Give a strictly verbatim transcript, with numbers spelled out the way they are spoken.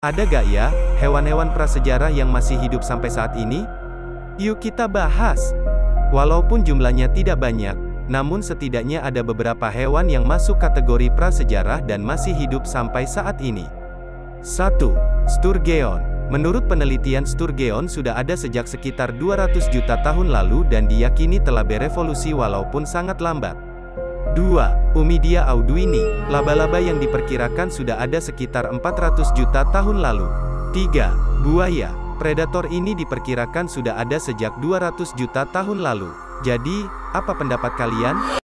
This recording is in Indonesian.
Ada gak ya, hewan-hewan prasejarah yang masih hidup sampai saat ini? Yuk kita bahas. Walaupun jumlahnya tidak banyak, namun setidaknya ada beberapa hewan yang masuk kategori prasejarah dan masih hidup sampai saat ini. satu. Sturgeon. Menurut penelitian, Sturgeon sudah ada sejak sekitar dua ratus juta tahun lalu dan diyakini telah berevolusi walaupun sangat lambat. dua. Umidia auduini, laba-laba yang diperkirakan sudah ada sekitar empat ratus juta tahun lalu. tiga. Buaya. Predator ini diperkirakan sudah ada sejak dua ratus juta tahun lalu. Jadi, apa pendapat kalian?